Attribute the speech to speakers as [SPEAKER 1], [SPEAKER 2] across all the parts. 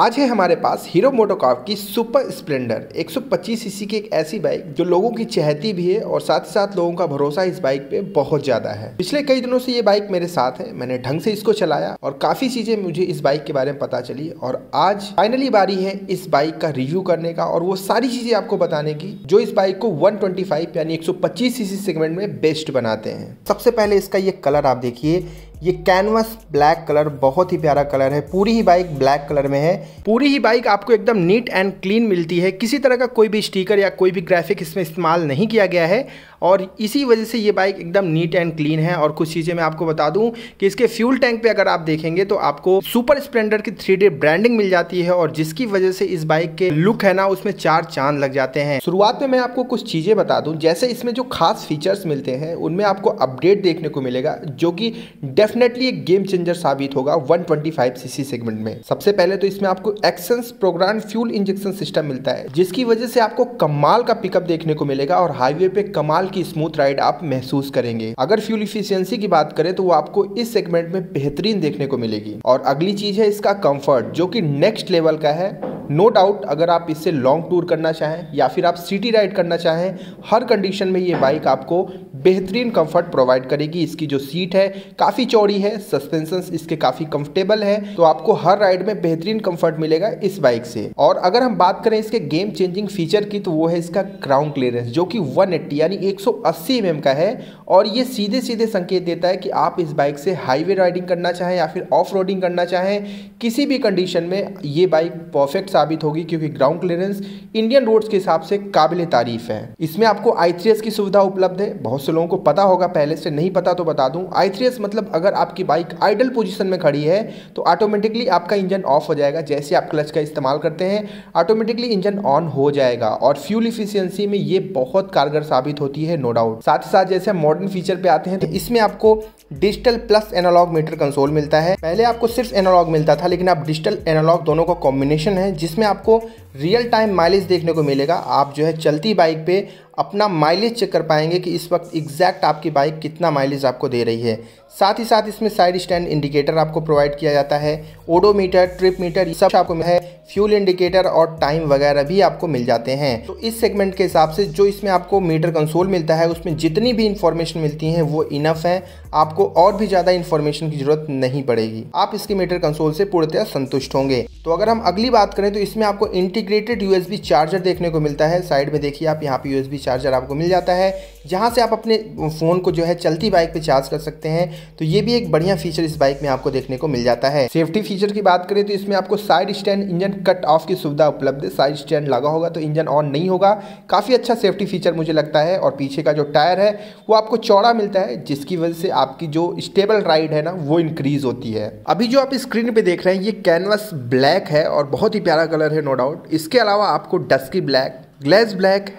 [SPEAKER 1] आज है हमारे पास हीरो मोटोकॉर्प की सुपर स्प्लेंडर 125 सीसी की एक ऐसी बाइक जो लोगों की चहेती भी है और साथ ही साथ लोगों का भरोसा इस बाइक पे बहुत ज़्यादा है। पिछले कई दिनों से ये बाइक मेरे साथ है, मैंने ढंग से इसको चलाया और काफ़ी चीज़ें मुझे इस बाइक के बारे में पता चली और आज फाइनली बारी है इस बाइक का रिव्यू करने का और वो सारी चीज़ें आपको बताने की जो इस बाइक को 125 यानी 125 सीसी सेगमेंट में बेस्ट बनाते हैं। सबसे पहले इसका ये कलर आप देखिए, ये कैनवस ब्लैक कलर बहुत ही प्यारा कलर है। पूरी ही बाइक ब्लैक कलर में है। पूरी ही बाइक आपको एकदम नीट एंड क्लीन मिलती है। किसी तरह का कोई भी स्टिकर या कोई भी ग्राफिक इसमें इस्तेमाल नहीं किया गया है और इसी वजह से ये बाइक एकदम नीट एंड क्लीन है। और कुछ चीज़ें मैं आपको बता दूं कि इसके फ्यूल टैंक पे अगर आप देखेंगे तो आपको सुपर स्प्लेंडर की 3D ब्रांडिंग मिल जाती है और जिसकी वजह से इस बाइक के लुक है ना उसमें 4 चांद लग जाते हैं। शुरुआत में मैं आपको कुछ चीज़ें बता दूं, जैसे इसमें जो खास फीचर्स मिलते हैं उनमें आपको अपडेट देखने को मिलेगा जो कि डेफिनेटली एक गेम चेंजर साबित होगा 125 सीसी सेगमेंट में। सबसे पहले तो इसमें आपको XSens program fuel injection system मिलता है जिसकी वजह से आपको कमाल का पिकअप देखने को मिलेगा और हाईवे पे कमाल की स्मूथ राइड आप महसूस करेंगे। अगर फ्यूल इफिशियंसी की बात करें तो वो आपको इस सेगमेंट में बेहतरीन देखने को मिलेगी। और अगली चीज है इसका कंफर्ट जो कि नेक्स्ट लेवल का है। नो डाउट अगर आप इससे लॉन्ग टूर करना चाहें या फिर आप सिटी राइड करना चाहें, हर कंडीशन में ये बाइक आपको बेहतरीन कंफर्ट प्रोवाइड करेगी। इसकी जो सीट है काफ़ी चौड़ी है, सस्पेंशन इसके काफ़ी कंफर्टेबल है, तो आपको हर राइड में बेहतरीन कंफर्ट मिलेगा इस बाइक से। और अगर हम बात करें इसके गेम चेंजिंग फीचर की तो वो है इसका ग्राउंड क्लियरेंस जो कि 180 यानी 180 mm का है और ये सीधे सीधे संकेत देता है कि आप इस बाइक से हाईवे राइडिंग करना चाहें या फिर ऑफ रोडिंग करना चाहें, किसी भी कंडीशन में ये बाइक परफेक्ट साबित होगी क्योंकि ग्राउंड क्लियरेंस इंडियन रोड्स के हिसाब से काबिल तारीफ है। इसमें आपको i3S की सुविधा उपलब्ध है। बहुत से लोगों को पता होगा, पहले से नहीं पता तो बता दूं, i3S मतलब अगर आपकी बाइक आइडल पोजीशन में खड़ी है तो ऑटोमेटिकली आपका इंजन ऑफ हो जाएगा। जैसे आप क्लच का इस्तेमाल करते हैं ऑटोमेटिकली इंजन ऑन हो जाएगा और फ्यूल इफिशियंसी में ये बहुत कारगर साबित होती है, नो डाउट। साथ ही साथ जैसे हम मॉडर्न फीचर पे आते हैं तो इसमें आपको digital plus analogue meter console मिलता है। पहले आपको सिर्फ एनालॉग मिलता था लेकिन अब डिजिटल एनालॉग दोनों का कॉम्बिनेशन है जिसमें आपको रियल टाइम माइलेज देखने को मिलेगा। आप जो है चलती बाइक पे अपना माइलेज चेक कर पाएंगे कि इस वक्त एग्जैक्ट आपकी बाइक कितना माइलेज आपको दे रही है। साथ ही साथ इसमें साइड स्टैंड इंडिकेटर आपको प्रोवाइड किया जाता है, ओडोमीटर, ट्रिप मीटर ये सब आपको है, फ्यूल इंडिकेटर और टाइम वगैरह भी आपको मिल जाते हैं। तो इस सेगमेंट के हिसाब से जो इसमें आपको मीटर कंसोल मिलता है उसमें जितनी भी इंफॉर्मेशन मिलती है वो इनफ है, आपको और भी ज़्यादा इंफॉर्मेशन की जरूरत नहीं पड़ेगी। आप इसके मीटर कंसोल से पूर्णतः संतुष्ट होंगे। तो अगर हम अगली बात करें तो इसमें आपको इंटीग्रेटेड USB चार्जर देखने को मिलता है। साइड में देखिए आप, यहाँ पे USB चार्जर आपको मिल जाता है जहाँ से आप अपने फ़ोन को जो है चलती बाइक पे चार्ज कर सकते हैं। तो ये भी एक बढ़िया फीचर इस बाइक में आपको देखने को मिल जाता है। सेफ्टी फीचर की बात करें तो इसमें आपको side stand engine cut off की सुविधा उपलब्ध है। साइड स्टैंड लगा होगा तो इंजन ऑन नहीं होगा। काफ़ी अच्छा सेफ्टी फीचर मुझे लगता है। और पीछे का जो टायर है वो आपको चौड़ा मिलता है जिसकी वजह से आपकी जो स्टेबल राइड है ना वो इंक्रीज होती है। अभी जो आप स्क्रीन पे देख रहे हैं ये कैनवस ब्लैक है और बहुत ही प्यारा कलर है, नो डाउट। इसके अलावा आपको dusky black, glaze black,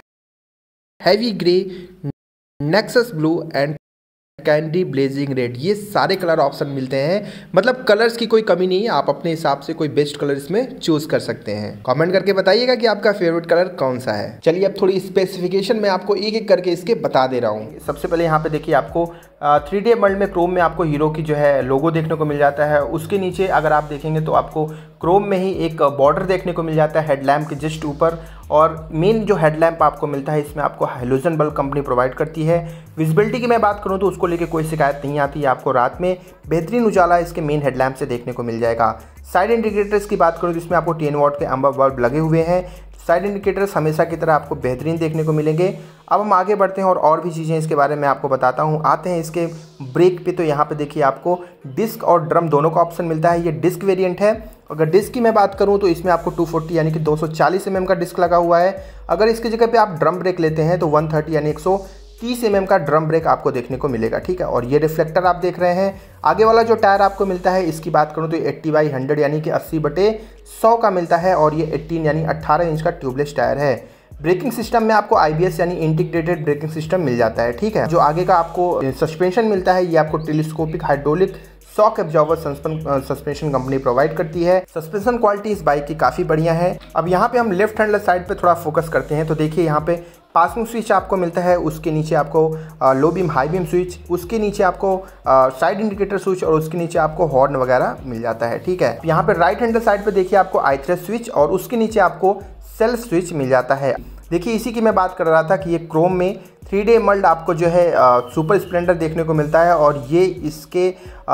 [SPEAKER 1] heavy grey, nexus blue and candy blazing red ये सारे कलर ऑप्शन मिलते हैं। मतलब कलर्स की कोई कमी नहीं है, आप अपने हिसाब से कोई बेस्ट कलर इसमें चूज कर सकते हैं। कमेंट करके बताइएगा कि आपका फेवरेट कलर कौन सा है। चलिए अब थोड़ी स्पेसिफिकेशन मैं आपको एक एक करके इसके बता दे रहा हूँ। सबसे पहले यहाँ पे देखिए आपको 3D एमल्ड में क्रोम में आपको हीरो की जो है लोगो देखने को मिल जाता है। उसके नीचे अगर आप देखेंगे तो आपको क्रोम में ही एक बॉर्डर देखने को मिल जाता है हेडलैम्प के जस्ट ऊपर। और मेन जो हेडलैम्प आपको मिलता है इसमें आपको हैलोजन बल्ब कंपनी प्रोवाइड करती है। विजिबिलिटी की मैं बात करूं तो उसको लेके कोई शिकायत नहीं आती है। आपको रात में बेहतरीन उजाला इसके मेन हेडलैम्प से देखने को मिल जाएगा। साइड इंडिकेटर्स की बात करूं तो इसमें आपको 10 वाट के एम्बर बल्ब लगे हुए हैं। साइड इंडिकेटर्स हमेशा की तरह आपको बेहतरीन देखने को मिलेंगे। अब हम आगे बढ़ते हैं और भी चीज़ें इसके बारे में आपको बताता हूँ। आते हैं इसके ब्रेक पे, तो यहाँ पे देखिए आपको डिस्क और ड्रम दोनों का ऑप्शन मिलता है। ये डिस्क वेरिएंट है। अगर डिस्क की मैं बात करूँ तो इसमें आपको 240 यानी कि 240 mm का डिस्क लगा हुआ है। अगर इसकी जगह पे आप ड्रम ब्रेक लेते हैं तो 130 यानी 130 mm का ड्रम ब्रेक आपको देखने को मिलेगा, ठीक है। और ये रिफ्लेक्टर आप देख रहे हैं। आगे वाला जो टायर आपको मिलता है इसकी बात करूँ तो 80/100 यानी कि 80/100 का मिलता है और ये 18 यानी 18 इंच का ट्यूबलेस टायर है। ब्रेकिंग सिस्टम में आपको IBS यानी इंटीग्रेटेड ब्रेकिंग सिस्टम मिल जाता है, ठीक है। जो आगे का आपको सस्पेंशन मिलता है ये आपको telescopic hydraulic shock absorber suspension company provide करती है। सस्पेंशन क्वालिटी इस बाइक की काफ़ी बढ़िया है। अब यहाँ पे हम लेफ्ट हैंड साइड पे थोड़ा फोकस करते हैं तो देखिए यहाँ पे पासिंग स्विच आपको मिलता है, उसके नीचे आपको low beam high beam switch, उसके नीचे आपको साइड इंडिकेटर स्विच और उसके नीचे आपको हॉर्न वगैरह मिल जाता है। ठीक है, यहाँ पे राइट हैंडल साइड पे देखिए आपको आई-थ्रेड स्विच और उसके नीचे आपको सेल्फ स्विच मिल जाता है। देखिए इसी की मैं बात कर रहा था कि ये क्रोम में 3D एमल्ड आपको जो है सुपर स्प्लेंडर देखने को मिलता है और ये इसके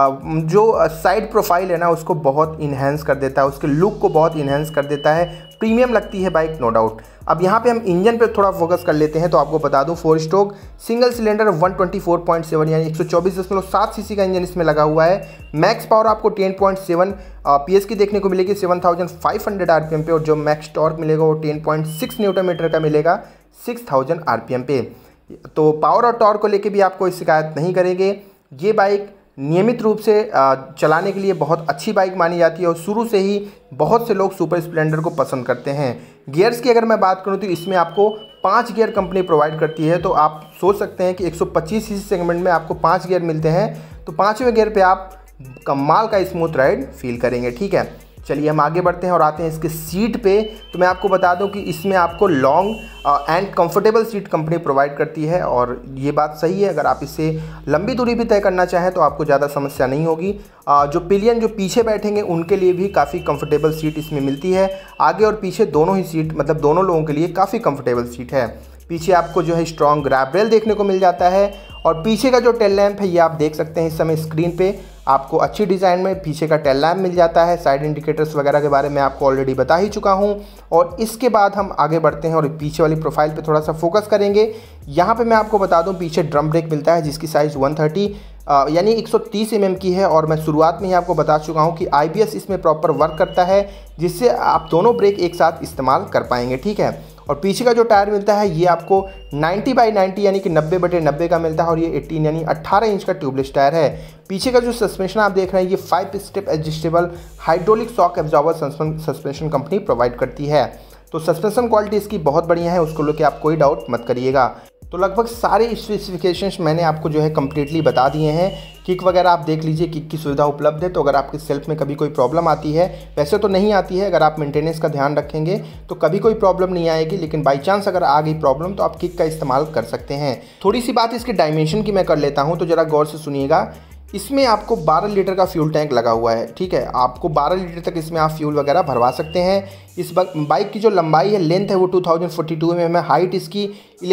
[SPEAKER 1] जो साइड प्रोफाइल है ना उसको बहुत इन्हेंस कर देता है, उसके लुक को बहुत इन्हेंस कर देता है। प्रीमियम लगती है बाइक, नो डाउट। अब यहाँ पे हम इंजन पे थोड़ा फोकस कर लेते हैं तो आपको बता दूं 4 स्ट्रोक सिंगल सिलेंडर 124.7 यानी 124.7 सीसी का इंजन इसमें लगा हुआ है। मैक्स पावर आपको 10.7 PS की देखने को मिलेगी 7500 RPM पे और जो मैक्स टॉर्क मिलेगा वो 10.6 न्यूटन मीटर का मिलेगा 6000 RPM पे। तो पावर और टॉर्क को लेके भी आप कोई शिकायत नहीं करेंगे। ये बाइक नियमित रूप से चलाने के लिए बहुत अच्छी बाइक मानी जाती है और शुरू से ही बहुत से लोग सुपर स्प्लेंडर को पसंद करते हैं। गियर्स की अगर मैं बात करूं तो इसमें आपको 5 गियर कंपनी प्रोवाइड करती है, तो आप सोच सकते हैं कि 125 सीसी सेगमेंट में आपको 5 गियर मिलते हैं, तो 5वें गियर पे आप कमाल का स्मूथ राइड फील करेंगे। ठीक है, चलिए हम आगे बढ़ते हैं और आते हैं इसके सीट पे। तो मैं आपको बता दूं कि इसमें आपको long and comfortable seat company provide करती है और ये बात सही है। अगर आप इससे लंबी दूरी भी तय करना चाहें तो आपको ज़्यादा समस्या नहीं होगी। जो पिलियन जो पीछे बैठेंगे उनके लिए भी काफ़ी कंफर्टेबल सीट इसमें मिलती है। आगे और पीछे दोनों ही सीट, मतलब दोनों लोगों के लिए काफ़ी कंफर्टेबल सीट है। पीछे आपको जो है स्ट्रॉन्ग ग्रैब रेल देखने को मिल जाता है और पीछे का जो टेल लैंप है ये आप देख सकते हैं इस समय स्क्रीन पे, आपको अच्छी डिज़ाइन में पीछे का टेल लैंप मिल जाता है। साइड इंडिकेटर्स वगैरह के बारे में आपको ऑलरेडी बता ही चुका हूं। और इसके बाद हम आगे बढ़ते हैं और पीछे वाली प्रोफाइल पे थोड़ा सा फोकस करेंगे। यहाँ पे मैं आपको बता दूं पीछे ड्रम ब्रेक मिलता है जिसकी साइज़ 130 यानी 130 mm की है और मैं शुरुआत में ही आपको बता चुका हूँ कि IBS इसमें प्रॉपर वर्क करता है जिससे आप दोनों ब्रेक एक साथ इस्तेमाल कर पाएंगे। ठीक है, और पीछे का जो टायर मिलता है ये आपको 90/90 यानी कि 90/90 का मिलता है और ये 18 यानी 18 इंच का ट्यूबलेस टायर है। पीछे का जो सस्पेंशन आप देख रहे हैं ये 5 step adjustable hydraulic shock absorber suspension company provide करती है। तो सस्पेंशन क्वालिटी इसकी बहुत बढ़िया है, उसको लेकर आप कोई डाउट मत करिएगा। तो लगभग सारे स्पेसिफिकेशंस मैंने आपको जो है कम्प्लीटली बता दिए हैं। किक वगैरह आप देख लीजिए, किक की सुविधा उपलब्ध है। तो अगर आपके सेल्फ में कभी कोई प्रॉब्लम आती है, वैसे तो नहीं आती है, अगर आप मेंटेनेंस का ध्यान रखेंगे तो कभी कोई प्रॉब्लम नहीं आएगी, लेकिन बाई चांस अगर आ गई प्रॉब्लम तो आप किक का इस्तेमाल कर सकते हैं। थोड़ी सी बात इसके डायमेंशन की मैं कर लेता हूँ, तो ज़रा गौर से सुनिएगा। इसमें आपको 12 लीटर का फ्यूल टैंक लगा हुआ है। ठीक है, आपको 12 लीटर तक इसमें आप फ्यूल वगैरह भरवा सकते हैं। इस बाइक की जो लंबाई है, लेंथ है वो 2042 mm है। हाइट इसकी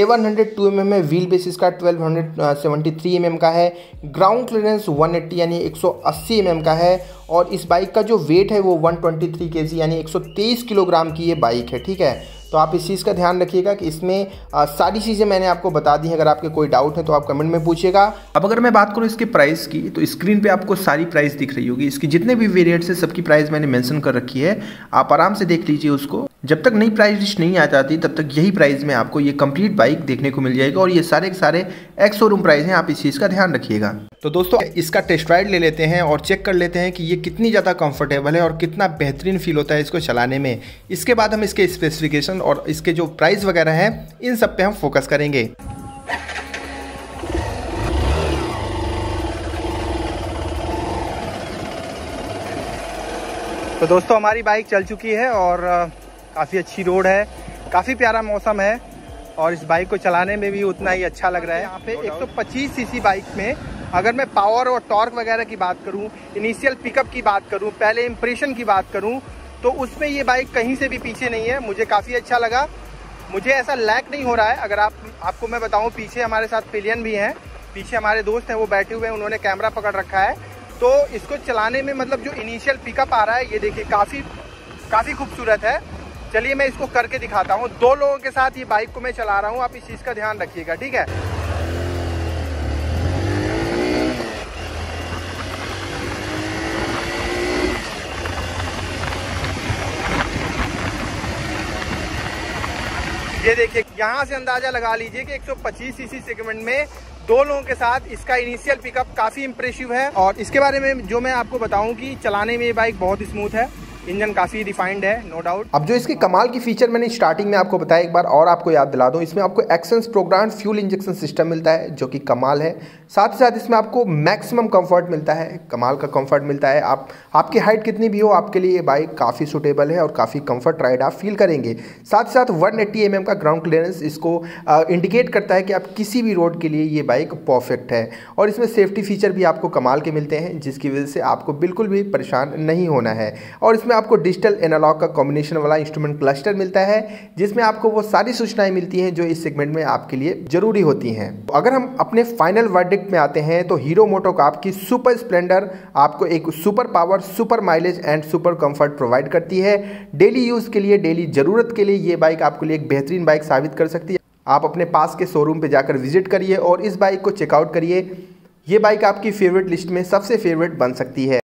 [SPEAKER 1] 1102 mm है। व्हील बेस इसका 1273 mm का है। ग्राउंड क्लियरेंस 180 यानी 180 mm का है और इस बाइक का जो वेट है वो 123 kg यानी 123 किलोग्राम की ये बाइक है। ठीक है, तो आप इस चीज़ का ध्यान रखिएगा कि इसमें सारी चीज़ें मैंने आपको बता दी हैं। अगर आपके कोई डाउट है तो आप कमेंट में पूछिएगा। अब अगर मैं बात करूँ इसके प्राइस की, तो स्क्रीन पे आपको सारी प्राइस दिख रही होगी। इसकी जितने भी वेरिएंट्स है सबकी प्राइस मैंने मेंशन कर रखी है, आप आराम से देख लीजिए उसको। जब तक नई प्राइस लिस्ट नहीं आ जाती तब तक यही प्राइस में आपको ये कंप्लीट बाइक देखने को मिल जाएगा और ये सारे के सारे एक्स शोरूम प्राइस हैं, आप इस चीज़ का ध्यान रखिएगा। तो दोस्तों इसका टेस्ट राइड ले लेते हैं और चेक कर लेते हैं कि ये कितनी ज़्यादा कंफर्टेबल है और कितना बेहतरीन फील होता है इसको चलाने में। इसके बाद हम इसके स्पेसिफिकेशन और इसके जो प्राइस वगैरह हैं इन सब पे हम फोकस करेंगे। तो दोस्तों हमारी बाइक चल चुकी है और काफ़ी अच्छी रोड है, काफ़ी प्यारा मौसम है और इस बाइक को चलाने में भी उतना ही अच्छा लग रहा है। यहाँ पे 125 सीसी बाइक में अगर मैं पावर और टॉर्क वगैरह की बात करूँ, इनिशियल पिकअप की बात करूँ, पहले इंप्रेशन की बात करूँ, तो उसमें ये बाइक कहीं से भी पीछे नहीं है। मुझे काफ़ी अच्छा लगा, मुझे ऐसा लैग नहीं हो रहा है। अगर आपको मैं बताऊँ, पीछे हमारे साथ पिलियन भी हैं, पीछे हमारे दोस्त हैं वो बैठे हुए हैं, उन्होंने कैमरा पकड़ रखा है। तो इसको चलाने में मतलब जो इनिशियल पिकअप आ रहा है ये देखिए काफ़ी खूबसूरत है। चलिए मैं इसको करके दिखाता हूँ। 2 लोगों के साथ ये बाइक को मैं चला रहा हूँ, आप इस चीज़ का ध्यान रखिएगा। ठीक है, ये देखिए, यहाँ से अंदाजा लगा लीजिए कि 125 सीसी सेगमेंट में 2 लोगों के साथ इसका इनिशियल पिकअप काफ़ी इंप्रेसिव है। और इसके बारे में जो मैं आपको बताऊं कि चलाने में ये बाइक बहुत स्मूथ है।
[SPEAKER 2] इंजन काफ़ी रिफाइंड है, नो डाउट।
[SPEAKER 1] अब जो इसके कमाल की फीचर मैंने स्टार्टिंग में आपको बताया, एक बार और आपको याद दिला दूं, इसमें आपको XSens program fuel injection system मिलता है जो कि कमाल है। साथ ही साथ इसमें आपको मैक्सिमम कंफर्ट मिलता है, कमाल का कंफर्ट मिलता है। आपकी हाइट कितनी भी हो, आपके लिए ये बाइक काफ़ी सूटेबल है और काफ़ी कंफर्ट राइड आप फील करेंगे। साथ ही साथ 180 mm का ग्राउंड क्लियरेंस इसको इंडिकेट करता है कि आप किसी भी रोड के लिए ये बाइक परफेक्ट है। और इसमें सेफ्टी फीचर भी आपको कमाल के मिलते हैं, जिसकी वजह से आपको बिल्कुल भी परेशान नहीं होना है। और इसमें आपको डिजिटल एनालॉग का कॉम्बिनेशन वाला इंस्ट्रूमेंट क्लस्टर मिलता है, जिसमें आपको वो सारी सूचनाएं मिलती हैं जो इस सेगमेंट में आपके लिए जरूरी होती हैं। अगर हम अपने फाइनल वर्डिक्ट में आते हैं तो हीरो मोटोकॉर्प की सुपर स्प्लेंडर आपको एक super power, super mileage and super comfort provide करती है। डेली यूज़ के लिए, डेली ज़रूरत के लिए ये बाइक आपके लिए एक बेहतरीन बाइक साबित कर सकती है। आप अपने पास के शोरूम पे जाकर विजिट करिए और इस बाइक को चेकआउट करिए। ये बाइक आपकी फेवरेट लिस्ट में सबसे फेवरेट बन सकती है।